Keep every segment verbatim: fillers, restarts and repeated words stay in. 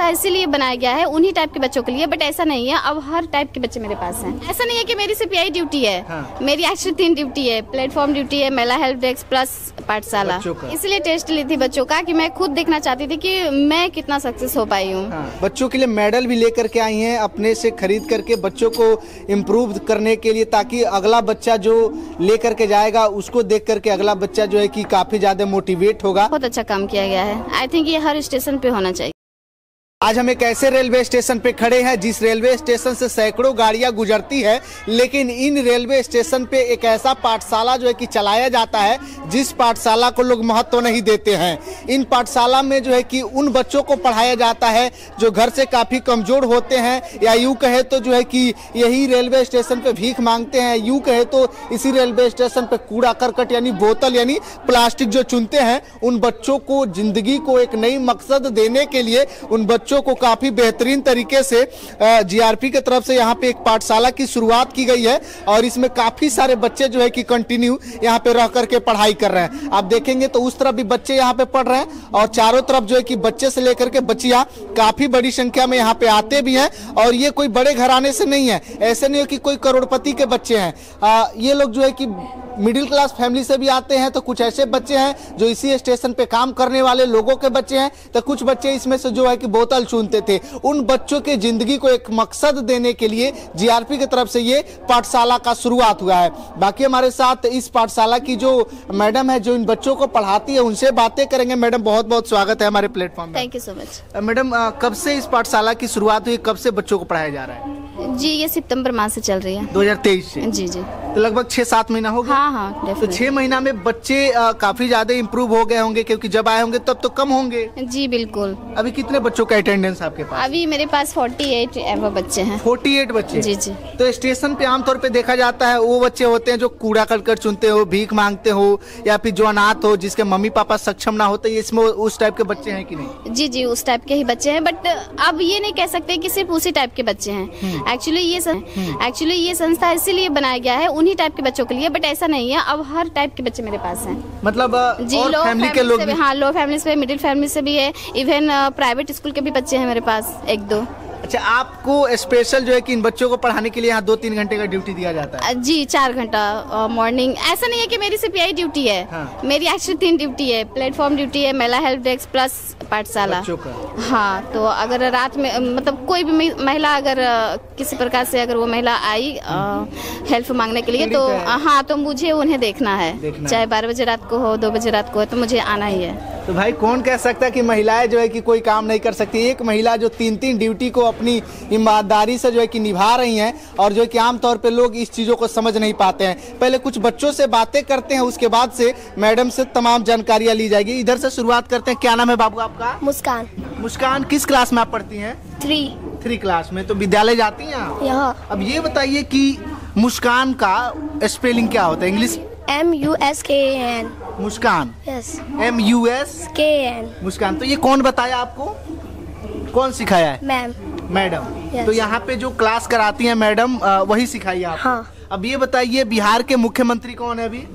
इसीलिए बनाया गया है उन्हीं टाइप के बच्चों के लिए, बट ऐसा नहीं है, अब हर टाइप के बच्चे मेरे पास हैं। ऐसा नहीं है कि मेरी सिर्फ यही ड्यूटी है। हाँ। मेरी एक्चुअली तीन ड्यूटी है, प्लेटफॉर्म ड्यूटी है, महिला हेल्प डेस्क प्लस पाठशाला। इसलिए टेस्ट ली थी बच्चों का कि मैं खुद देखना चाहती थी कि मैं कितना सक्सेस हो पाई हूँ। हाँ। बच्चों के लिए मेडल भी लेकर के आई हैं अपने से खरीद करके बच्चों को इम्प्रूव करने के लिए, ताकि अगला बच्चा जो लेकर के जाएगा उसको देख करके अगला बच्चा जो है कि काफी ज्यादा मोटिवेट होगा। बहुत अच्छा काम किया गया है। आई थिंक ये हर स्टेशन पे होना चाहिए। आज हम एक ऐसे रेलवे स्टेशन पे खड़े हैं जिस रेलवे स्टेशन से सैकड़ों गाड़ियां गुजरती है, लेकिन इन रेलवे स्टेशन पे एक ऐसा पाठशाला जो है कि चलाया जाता है जिस पाठशाला को लोग महत्व नहीं देते हैं। इन पाठशाला में जो है कि उन बच्चों को पढ़ाया जाता है जो घर से काफ़ी कमज़ोर होते हैं, या यूँ कहे तो जो है कि यही रेलवे स्टेशन पे भीख मांगते हैं, यूँ कहे तो इसी रेलवे स्टेशन पे कूड़ा करकट यानी बोतल यानी प्लास्टिक जो चुनते हैं, उन बच्चों को ज़िंदगी को एक नई मकसद देने के लिए उन बच्चों को काफी बेहतरीन तरीके से जीआरपी की तरफ से यहाँ पे एक पाठशाला की शुरुआत की गई है और इसमें काफी सारे बच्चे जो है कि कंटिन्यू यहाँ पे रह करके पढ़ाई कर रहे हैं। आप देखेंगे तो उस तरफ भी बच्चे यहाँ पे पढ़ रहे हैं और चारों तरफ जो है कि बच्चे से लेकर के बच्चियां काफी बड़ी संख्या में यहाँ पे आते भी हैं। और ये कोई बड़े घराने से नहीं है, ऐसे नहीं है कि कोई करोड़पति के बच्चे हैं। आ, ये लोग जो है कि मिडिल क्लास फैमिली से भी आते हैं, तो कुछ ऐसे बच्चे हैं जो इसी स्टेशन पे काम करने वाले लोगों के बच्चे हैं, तो कुछ बच्चे इसमें से जो है कि बोतल चूनते थे। उन बच्चों के जिंदगी को एक मकसद देने के लिए जीआरपी की तरफ से ये पाठशाला का शुरुआत हुआ है। बाकी हमारे साथ इस पाठशाला की जो मैडम है जो इन बच्चों को पढ़ाती है उनसे बातें करेंगे। मैडम बहुत बहुत स्वागत है हमारे platform. Thank you so much. Madam कब से इस पाठशाला की शुरुआत हुई, कब से बच्चों को पढ़ाया जा रहा है? जी ये सितंबर माह से चल रही है। दो हज़ार तेईस से? जी जी। तो लगभग छह सात महीना हो गया। हाँ हाँ। तो छह महीना में बच्चे आ, काफी ज्यादा इम्प्रूव हो गए होंगे, क्योंकि जब आए होंगे तब तो कम होंगे। जी बिल्कुल। अभी कितने बच्चों का अटेंडेंस आपके पास? अभी मेरे पास अड़तालीस एवं बच्चे हैं। अड़तालीस बच्चे? जी जी। तो स्टेशन पे आमतौर पे देखा जाता है वो बच्चे होते हैं जो कूड़ा करकट चुनते हो, भीख मांगते हो, या फिर जो अनाथ हो, जिसके मम्मी पापा सक्षम ना होते, इसमें उस टाइप के बच्चे हैं कि नहीं? जी जी उस टाइप के ही बच्चे हैं, बट अब ये नहीं कह सकते कि सिर्फ उसी टाइप के बच्चे हैं। एक्चुअली ये एक्चुअली ये संस्था इसीलिए बनाया गया है उन्हीं टाइप के बच्चों के लिए, बट ऐसा नहीं है, अब हर टाइप के बच्चे मेरे पास हैं। मतलब जी और लो फैमिली के लोग? हाँ, लो फैमिली से, मिडिल फैमिली से भी है, इवन प्राइवेट स्कूल के भी बच्चे हैं मेरे पास एक दो। अच्छा, आपको स्पेशल जो है कि इन बच्चों को पढ़ाने के लिए यहाँ दो तीन घंटे का ड्यूटी दिया जाता है? जी चार घंटा मॉर्निंग। ऐसा नहीं है कि मेरी सिर्फ यही ड्यूटी है। हाँ। मेरी एक्चुअली तीन ड्यूटी है, प्लेटफॉर्म ड्यूटी है, महिला हेल्प डेस्क प्लस पाठशाला। हाँ, तो अगर रात में मतलब कोई भी महिला अगर किसी प्रकार से अगर वो महिला आई हेल्प मांगने के लिए तो हाँ, तो मुझे उन्हें देखना है, चाहे बारह बजे रात को हो, दो बजे रात को हो, तो मुझे आना ही है। तो भाई कौन कह सकता है कि महिलाएं जो है कि कोई काम नहीं कर सकती? एक महिला जो तीन तीन ड्यूटी को अपनी ईमानदारी से जो है कि निभा रही हैं, और जो है कि आमतौर पे लोग इस चीज़ों को समझ नहीं पाते हैं। पहले कुछ बच्चों से बातें करते हैं, उसके बाद से मैडम से तमाम जानकारियां ली जाएगी। इधर से शुरुआत करते हैं। क्या नाम है बाबू आपका? मुस्कान। मुस्कान, किस क्लास में आप पढ़ती हैं? थ्री। थ्री क्लास में। तो विद्यालय जाती हैं आप? यहाँ। अब ये बताइए कि मुस्कान का स्पेलिंग क्या होता है English? M U S K N. Muskan? Yes. M U S K N. Muskan. तो ये कौन बताया आपको, कौन सिखाया है? मैम। मैडम। yes. तो यहाँ पे जो क्लास कराती हैं मैडम वही सिखाई आपको? हाँ। अब ये बताइए बिहार के मुख्यमंत्री कौन है अभी?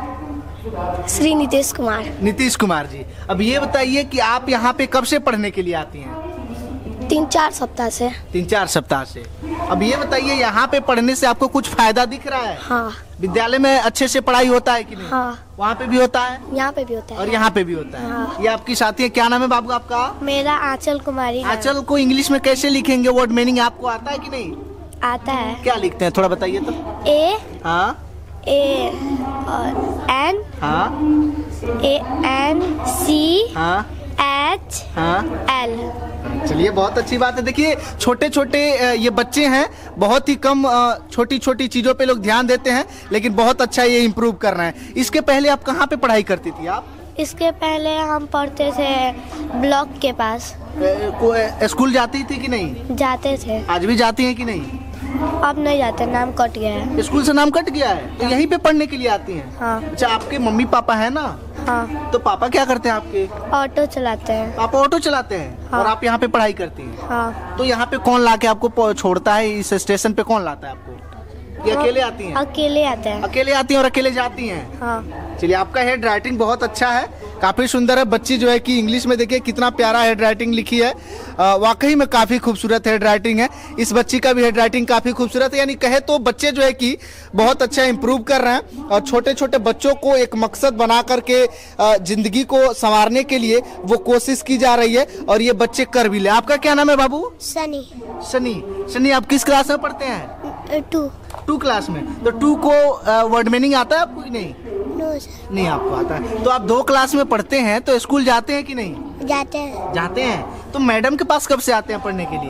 श्री नीतीश कुमार। नीतीश कुमार जी। अब ये बताइए कि आप यहाँ पे कब से पढ़ने के लिए आती हैं? तीन चार सप्ताह से। तीन चार सप्ताह से। अब ये बताइए यहाँ पे पढ़ने से आपको कुछ फायदा दिख रहा है? हाँ। विद्यालय में अच्छे से पढ़ाई होता है कि नहीं? हाँ। वहाँ पे भी होता है? यहाँ पे भी होता है। और यहाँ पे भी होता है। हाँ। ये आपकी साथी है, क्या नाम है बाबू आपका? मेरा आंचल कुमारी। आंचल को इंग्लिश में कैसे लिखेंगे, वर्ड मीनिंग आपको आता है कि नहीं? आता है। क्या लिखते हैं थोड़ा बताइए तो। ए। हाँ। A N. हाँ। A N C. हाँ। एच। हाँ। एल। चलिए बहुत अच्छी बात है। देखिए छोटे छोटे ये बच्चे हैं, बहुत ही कम छोटी छोटी चीजों पे लोग ध्यान देते हैं, लेकिन बहुत अच्छा ये इम्प्रूव कर रहे हैं। इसके पहले आप कहाँ पे पढ़ाई करती थी आप? इसके पहले हम पढ़ते थे ब्लॉक के पास। स्कूल जाती थी कि नहीं? जाते थे। आज भी जाती हैं कि नहीं? अब नहीं जाते, नाम कट गया है। स्कूल से नाम कट गया है, तो यहीं पे पढ़ने के लिए आती हैं? हाँ। अच्छा, आपके मम्मी पापा है ना? हाँ। तो पापा क्या करते हैं आपके? ऑटो चलाते हैं। पापा ऑटो चलाते हैं। हाँ। और आप यहाँ पे पढ़ाई करती हैं? हाँ। तो यहाँ पे कौन ला के आपको छोड़ता है? इस स्टेशन पे कौन लाता है आपको? ये अकेले आती हैं? अकेले आते हैं। अकेले आती हैं और अकेले जाती हैं। हाँ। चलिए, आपका हैंड राइटिंग बहुत अच्छा है, काफी सुंदर है। बच्ची जो है कि इंग्लिश में देखिए कितना प्यारा हैंड राइटिंग लिखी है, वाकई में काफी खूबसूरत हैंड राइटिंग है। इस बच्ची का भी हैंड राइटिंग काफी खूबसूरत है, यानी कहे तो बच्चे जो है कि बहुत अच्छा इंप्रूव कर रहे हैं और छोटे छोटे बच्चों को एक मकसद बना करके जिंदगी को संवारने के लिए वो कोशिश की जा रही है और ये बच्चे कर भी ले। आपका क्या नाम है बाबू? सनी। सनी। सनी, आप किस क्लास में पढ़ते हैं? टू। टू क्लास में। तो टू को वर्ड मीनिंग आता है आपको कि नहीं? No sir. नहीं आपको आता है। तो आप दो क्लास में पढ़ते हैं तो स्कूल जाते हैं कि नहीं? जाते हैं। जाते हैं। तो मैडम के पास कब से आते हैं पढ़ने के लिए?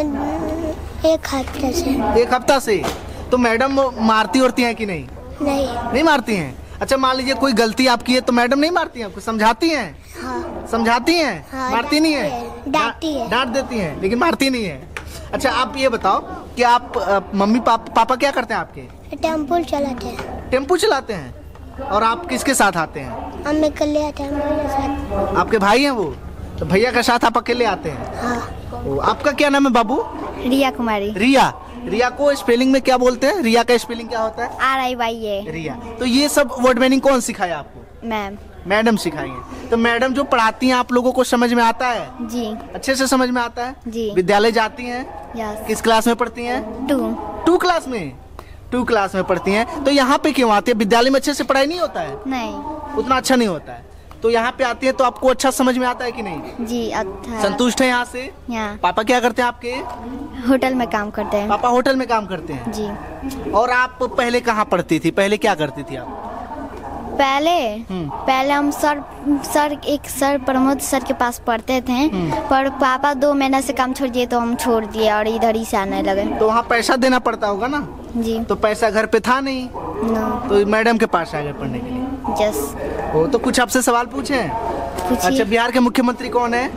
एक हफ्ते से। एक हफ्ता से। तो मैडम मारती उड़ती हैं कि नहीं? नहीं। नहीं मारती हैं। अच्छा, मान लीजिए कोई गलती आपकी है तो मैडम नहीं मारती हैं आपको, समझाती हैं? हाँ। समझाती हैं? हाँ, मारती नहीं है? डांटती है। डांट देती हैं लेकिन मारती नहीं है। अच्छा, आप ये बताओ कि आप आ, मम्मी पापा पापा क्या करते हैं आपके? टेम्पल चलाते हैं। टेम्पू चलाते हैं। और आप किसके साथ आते हैं? हम अकेले आते हैं मेरे साथ। आपके भाई हैं वो? तो भैया के साथ आप अकेले आते हैं? हाँ। ओ, आपका क्या नाम है बाबू? रिया कुमारी। रिया। रिया को स्पेलिंग में क्या बोलते हैं? रिया का स्पेलिंग क्या होता है? R I Y A. Riya. तो ये सब वर्ड मीनिंग कौन सिखाया आपको? मैम। मैडम सिखाई है। तो मैडम जो पढ़ाती हैं आप लोगों को समझ में आता है? जी। अच्छे से समझ में आता है? जी। विद्यालय जाती हैं? यस। किस क्लास में पढ़ती हैं? टू। टू क्लास में। टू क्लास में पढ़ती हैं। तो यहाँ पे क्यों आती है? विद्यालय में अच्छे से पढ़ाई नहीं होता है? नहीं। उतना अच्छा नहीं होता है। तो यहाँ पे आती है तो आपको अच्छा समझ में आता है कि नहीं? जी। अच्छा। संतुष्ट है यहाँ से? यहाँ पापा क्या करते हैं आपके? होटल में काम करते हैं। पापा होटल में काम करते हैं। जी। और आप पहले कहाँ पढ़ती थी? पहले क्या करती थी आप? पहले पहले हम सर सर एक सर प्रमोद सर के पास पढ़ते थे, पर पापा दो महीना से काम छोड़ दिए तो हम छोड़ दिए और इधर ही से आने लगे। तो वहाँ पैसा देना पड़ता होगा ना? जी। तो पैसा घर पे था नहीं? नो। तो मैडम के पास आ गए पढ़ने के लिए? यस। ओ, तो कुछ आपसे सवाल पूछे? अच्छा, बिहार के मुख्यमंत्री कौन है?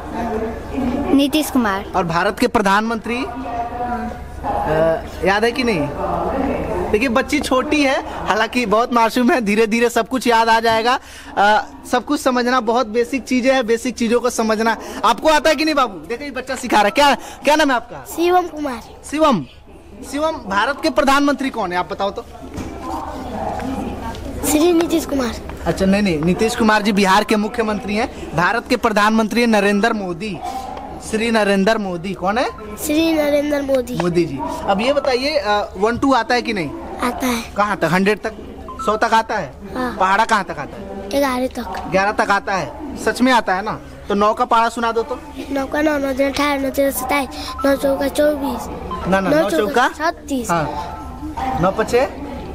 नीतीश कुमार। और भारत के प्रधानमंत्री याद है कि नहीं? देखिए, बच्ची छोटी है, हालांकि बहुत मासूम है, धीरे धीरे सब कुछ याद आ जाएगा। आ, सब कुछ समझना बहुत बेसिक चीजें हैं, बेसिक चीजों को समझना आपको आता है कि नहीं बाबू? देखिए बच्चा सिखा रहा है। क्या क्या नाम है आपका? शिवम कुमार। शिवम। शिवम, भारत के प्रधानमंत्री कौन है आप बताओ तो? श्री नीतीश कुमार। अच्छा, नहीं नहीं, नीतीश कुमार जी बिहार के मुख्यमंत्री हैं। भारत के प्रधानमंत्री है नरेंद्र मोदी, श्री नरेंद्र मोदी। कौन है? श्री नरेंद्र मोदी। मोदी जी। अब ये बताइए, वन टू आता है कि नहीं? आता है। कहाँ तक? हंड्रेड तक? सौ तक आता है? हाँ। पहाड़ा कहाँ तक आता है? ग्यारह तक। ग्यारह तक आता है? सच में आता है ना? तो नौ का पहाड़ा सुना दो तो। नौ का नौ, नौ तीन अठारह, नौ तीन सत्ताईस, नौ चौका चौबीस, ना ना, नौ चौका छत्तीस, हाँ। नौ पचे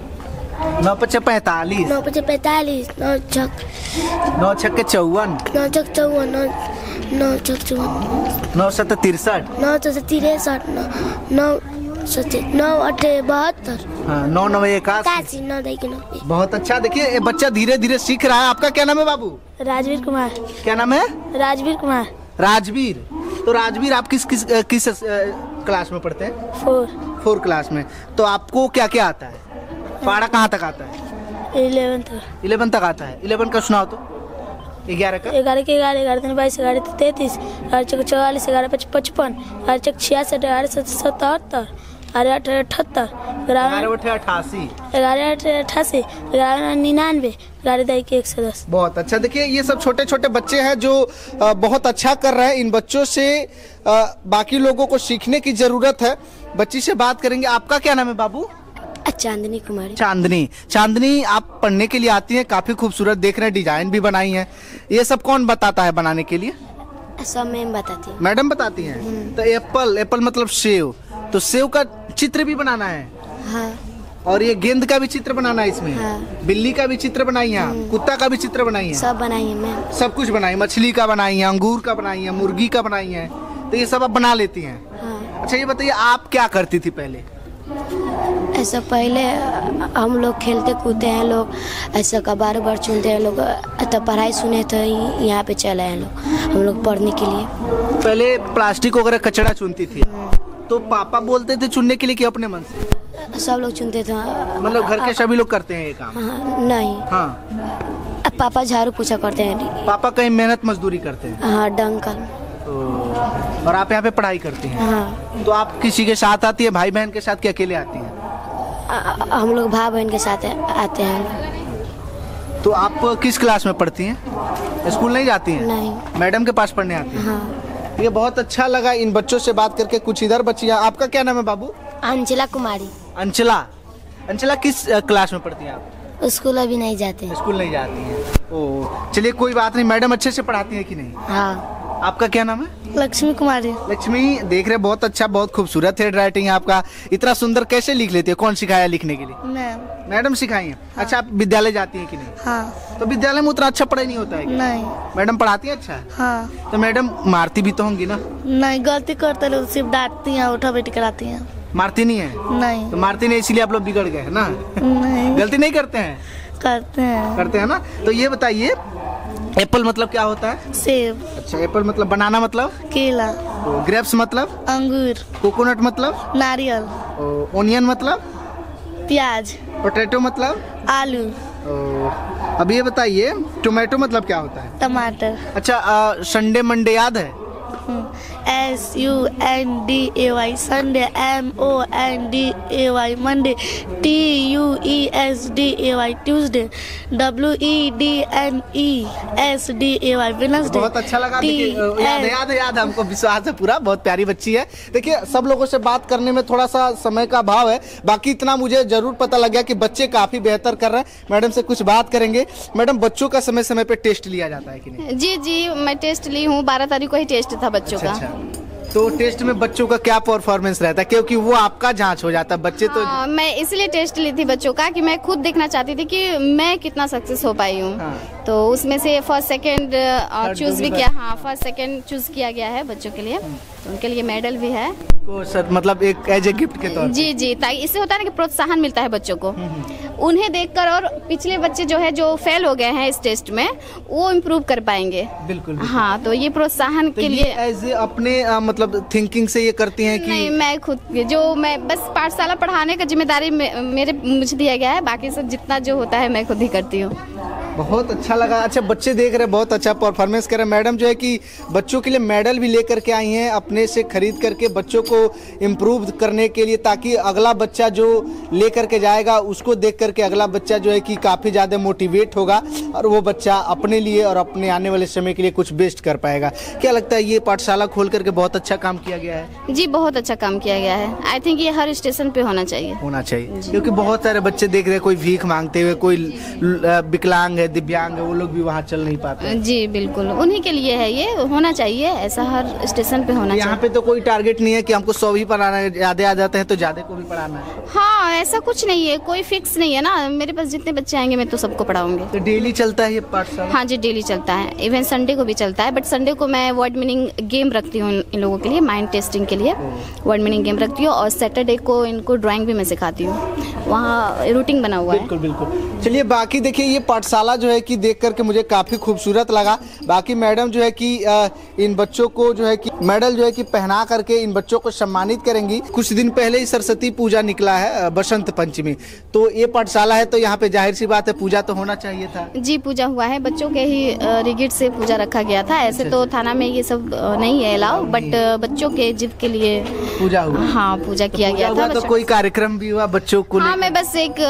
नौ पचे पैंतालीस, नौ पचे पैंतालीस, नौ छक नौ छक्के चौवन, नौ छक चौवन, नौ नौ छक चौवन, नौ सत तिरसठ, नौ सौ तिरसठ, नौ नौ सत्य नौ अठे बहत्तर, हाँ, नौ नौ इक्यासी, नौ दई के नब्बे। बहुत अच्छा। देखिए, ये बच्चा धीरे धीरे सीख रहा है। आपका क्या नाम है बाबू? राजवीर कुमार। क्या नाम है? राजवीर कुमार। राजवीर। तो राजवीर, आप किस किस किस क्लास में पढ़ते हैं? फोर। फोर क्लास में। तो आपको क्या क्या आता है? पहाड़ा कहाँ तक आता है? इलेवन तक। इलेवन तक आता है। इलेवन का सुनाओ तो। ग्यारह का? ग्यारह के ग्यारह, ग्यारह तीन बाईस, ग्यारह तैतीस, ग्यारह चौक चौवालीस, ग्यारह पच पचपन, ग्यारह चौक छियासठ, ग्यारह सत सतहत्तर, ग्यारह अठारह अठहत्तर, ग्यारह अठासी, ग्यारह अठासी, ग्यारह निन्यानवे, ग्यारह दई के एक सौ दस। बहुत अच्छा। देखिए, ये सब छोटे छोटे बच्चे हैं जो आ, बहुत अच्छा कर रहे हैं। इन बच्चों से आ, बाकी लोगों को सीखने की जरूरत है। बच्ची से बात करेंगे। आपका क्या नाम है बाबू? चांदनी कुमारी। चांदनी। चांदनी, आप पढ़ने के लिए आती हैं, काफी खूबसूरत देख रहे हैं, डिजाइन भी बनाई है। ये सब कौन बताता है बनाने के लिए? सब मैम बताती है। मैडम बताती हैं। तो एप्पल, एप्पल मतलब सेव, तो सेव का चित्र भी बनाना है। हाँ। और ये गेंद का भी चित्र बनाना है इसमें। हाँ। बिल्ली का भी चित्र बनाई है, कुत्ता का भी चित्र बनाई है, सब बनाई है मैम। सब कुछ बनाई, मछली का बनाई है, अंगूर का बनाई है, मुर्गी का बनाई है। तो ये सब आप बना लेती हैं। हाँ। अच्छा, ये बताइए, आप क्या करती थी पहले? ऐसा पहले हम लोग खेलते कूदते हैं, लोग ऐसा कबार बार चुनते हैं लोग, तो पढ़ाई सुने तो यहाँ पे चले हैं लोग हम लोग पढ़ने के लिए। पहले प्लास्टिक वगैरह कचरा चुनती थी, तो पापा बोलते थे चुनने के लिए कि अपने मन से? सब लोग चुनते थे। मतलब घर के सभी लोग करते हैं ये काम? हाँ, नहीं। हाँ। अब पापा झाड़ू पोछा करते हैं। पापा कहीं मेहनत मजदूरी करते हैं? हाँ, डंकल। और आप यहाँ पे पढ़ाई करती हैं? हाँ। तो आप किसी के साथ आती है, भाई बहन के साथ, कि अकेले आती हैं? हम लोग भाई बहन के साथ आते हैं। तो आप किस क्लास में पढ़ती हैं? स्कूल नहीं जाती हैं? नहीं। मैडम के पास पढ़ने आती हैं? हाँ। ये बहुत अच्छा लगा इन बच्चों से बात करके। कुछ इधर बच्चियाँ, आपका क्या नाम है बाबू? अंचला कुमारी। अंचला, अंचला किस क्लास में पढ़ती हैं आप? स्कूल अभी नहीं जाते हैं। स्कूल नहीं जाती हैं। ओ चलिए कोई बात नहीं। मैडम अच्छे से पढ़ाती हैं कि नहीं? हाँ। आपका क्या नाम है? लक्ष्मी कुमारी। लक्ष्मी, देख रहे बहुत अच्छा, बहुत खूबसूरत हैंड राइटिंग है आपका। इतना सुंदर कैसे लिख लेती है? कौन सिखाया लिखने के लिए? मैम। मैडम सिखाई है? हाँ। अच्छा, आप विद्यालय जाती हैं कि नहीं? हाँ। तो विद्यालय में उतना अच्छा पढ़ाई नहीं होता है क्या? नहीं। मैडम पढ़ाती है अच्छा? हाँ। तो मैडम मारती भी तो होंगी ना? नहीं, गलती करते लोग सिर्फ डांटती हैं, उठा बैठी कराती हैं। मारती नहीं है? नहीं। तो मारती नहीं इसीलिए आप लोग बिगड़ गए है ना? नहीं। गलती नहीं करते हैं? करते हैं। करते हैं ना। तो ये बताइए, एप्पल मतलब क्या होता है? सेब। अच्छा, एप्पल मतलब बनाना मतलब? केला। तो ग्रेप्स मतलब? अंगूर। कोकोनट मतलब? नारियल। ओनियन मतलब? प्याज। पोटैटो मतलब? आलू। ओ, अब ये बताइए, टोमेटो मतलब क्या होता है? टमाटर। अच्छा, संडे मंडे याद है? S U N D A Y Sunday, M O N D A Y Monday, T U E S D A Y Tuesday, W E D N E S D A Y Wednesday. बहुत अच्छा लगा। देखिए, याद है, याद है, याद है, हमको विश्वास है पूरा। बहुत प्यारी बच्ची है। देखिए, सब लोगों से बात करने में थोड़ा सा समय का अभाव है, बाकी इतना मुझे जरूर पता लग गया कि बच्चे काफी बेहतर कर रहे हैं। मैडम से कुछ बात करेंगे। मैडम, बच्चों का समय समय पे टेस्ट लिया जाता है कि नहीं? जी जी, मैं टेस्ट ली हूँ। बारह तारीख को ही टेस्ट था बच्चों अच्छा, का। अच्छा। तो टेस्ट में बच्चों का क्या परफॉर्मेंस रहता है? क्योंकि वो आपका जांच हो जाता है, बच्चे तो हाँ, मैं इसलिए टेस्ट ली थी बच्चों का कि मैं खुद देखना चाहती थी कि मैं कितना सक्सेस हो पाई हूँ। हाँ। तो उसमें से फर्स्ट सेकंड चूज भी किया। हाँ, फर्स्ट सेकंड चूज किया गया है बच्चों के लिए। तो उनके लिए मेडल भी है को सर, मतलब एक एज ए गिफ्ट के तौर पे। जी जी, ताकि इससे होता है ना कि प्रोत्साहन मिलता है बच्चों को, उन्हें देखकर। और पिछले बच्चे जो है जो फेल हो गए हैं इस टेस्ट में, वो इम्प्रूव कर पाएंगे। बिल्कुल, बिल्कुल। हाँ, तो ये प्रोत्साहन तो के लिए एज ए अपने आ, मतलब थिंकिंग से ये करती हैं कि नहीं, मैं खुद जो मैं बस पाठशाला पढ़ाने का जिम्मेदारी मेरे मुझे दिया गया है, बाकी सब जितना जो होता है मैं खुद ही करती हूँ। बहुत अच्छा लगा। अच्छा, बच्चे देख रहे हैं बहुत अच्छा परफॉर्मेंस कर रहे हैं। मैडम जो है कि बच्चों के लिए मेडल भी लेकर के आई हैं, अपने से खरीद करके बच्चों को इम्प्रूव करने के लिए, ताकि अगला बच्चा जो लेकर के जाएगा उसको देख करके अगला बच्चा जो है कि काफ़ी ज़्यादा मोटिवेट होगा और वो बच्चा अपने लिए और अपने आने वाले समय के लिए कुछ बेस्ट कर पाएगा। क्या लगता है, ये पाठशाला खोल करके बहुत अच्छा काम किया गया है? जी, बहुत अच्छा काम किया गया है। आई थिंक ये हर स्टेशन पे होना चाहिए होना चाहिए क्योंकि बहुत सारे बच्चे देख रहे हैं, कोई भीख मांगते हुए, कोई विकलांग है, दिव्यांग है, वो लोग भी वहाँ चल नहीं पाते। जी बिल्कुल, उन्हीं के लिए है, ये होना चाहिए, ऐसा हर स्टेशन पे होना चाहिए। यहाँ पे तो कोई टारगेट नहीं है कि हमको सौ ही पढ़ाना है, ज्यादा आ जाते हैं तो ज्यादा को भी पढ़ाना है। हाँ, ऐसा कुछ नहीं है, कोई फिक्स नहीं है ना। मेरे पास जितने बच्चे आएंगे मैं तो सबको पढ़ाऊंगी। तो डेली चलता है ये पाठशाला? हाँ जी, डेली चलता है। इवन संडे को भी चलता है, बट संडे को मैं वर्ड मीनिंग गेम रखती हूँ इन लोगों के लिए, माइंड टेस्टिंग के लिए वर्ड मीनिंग गेम रखती हूँ। और सैटरडे को इनको ड्राइंग भी मैं सिखाती हूँ, वहाँ रूटीन बना हुआ है। बिल्कुल बिल्कुल। चलिए, बाकी देखिए, ये पाठशाला जो है कि देख करके मुझे काफ़ी खूबसूरत लगा। बाकी मैडम जो है कि इन बच्चों को जो है कि मेडल जो है कि पहना करके इन बच्चों को सम्मानित करेंगी। कुछ दिन पहले ही सरस्वती पूजा निकला है, बसंत पंचमी, तो ये पाठशाला है तो यहाँ पे जाहिर सी बात है पूजा तो होना चाहिए था। जी, पूजा हुआ है, बच्चों के ही रिगिट से पूजा रखा गया था। ऐसे तो थाना में ये सब नहीं है अलाउ, बट बच्चों के जिद के लिए पूजा हुआ। हाँ, पूजा किया गया था। तो कोई कार्यक्रम भी हुआ बच्चों को? हाँ, मैं बस एक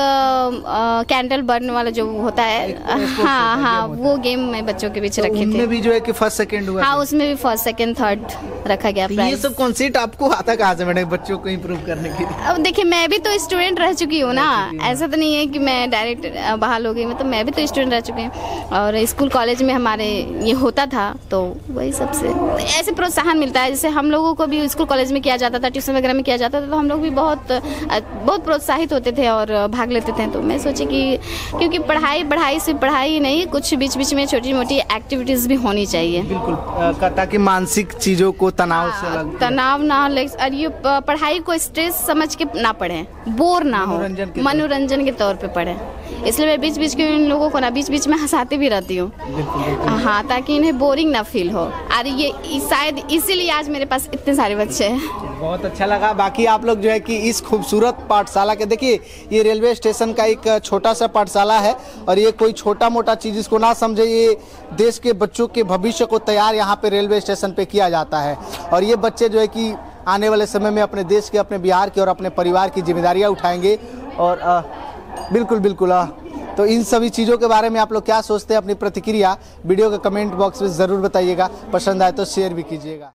कैंडल बर्न वाला जो होता है, हाँ हाँ, वो गेम मैं बच्चों के बीच रखी थी। उसमें भी जो है कि फर्स्ट सेकंड हुआ? हाँ, उसमें भी फर्स्ट सेकंड थर्ड रखा गया प्राइस। ये सब कॉन्सेप्ट आपको आता कहाँ से मैडम, बच्चों को इम्प्रूव करने के लिए? अब देखिए, मैं भी तो स्टूडेंट रह चुकी हूँ ना, ऐसा तो नहीं है कि मैं डायरेक्ट बहाल हो गई। मतलब मैं भी तो स्टूडेंट रह चुकी हूँ और स्कूल कॉलेज में हमारे ये होता था, तो वही सबसे ऐसे प्रोत्साहन मिलता है। जैसे हम लोगों को भी स्कूल कॉलेज में किया जाता था, ट्यूशन वगैरह में किया जाता था, तो हम लोग भी बहुत बहुत प्रोत्साहित होते थे और भाग लेते थे। तो मैं सोची कि क्योंकि पढ़ाई पढ़ाई सिर्फ पढ़ाई ही नहीं, कुछ बीच बीच में छोटी मोटी एक्टिविटीज भी होनी चाहिए। बिल्कुल, ताकि मानसिक चीजों को तनाव से अलग, तनाव ना हो, और ये पढ़ाई को स्ट्रेस समझ के ना पढ़ें, बोर ना हो, मनोरंजन के तौर पे पढ़ें। इसलिए मैं बीच बीच के इन लोगों को ना बीच बीच में हंसाती भी रहती हूँ, हाँ, ताकि इन्हें बोरिंग ना फील हो। और ये शायद इसीलिए आज मेरे पास इतने सारे बच्चे हैं। बहुत अच्छा लगा। बाकी आप लोग जो है कि इस खूबसूरत पाठशाला के, देखिए ये रेलवे स्टेशन का एक छोटा सा पाठशाला है और ये कोई छोटा मोटा चीज़ इसको ना समझे, ये देश के बच्चों के भविष्य को तैयार यहाँ पे रेलवे स्टेशन पे किया जाता है। और ये बच्चे जो है कि आने वाले समय में अपने देश के, अपने बिहार के और अपने परिवार की जिम्मेदारियाँ उठाएंगे और आ, बिल्कुल बिल्कुल आ, तो इन सभी चीज़ों के बारे में आप लोग क्या सोचते हैं, अपनी प्रतिक्रिया वीडियो के कमेंट बॉक्स में ज़रूर बताइएगा। पसंद आए तो शेयर भी कीजिएगा।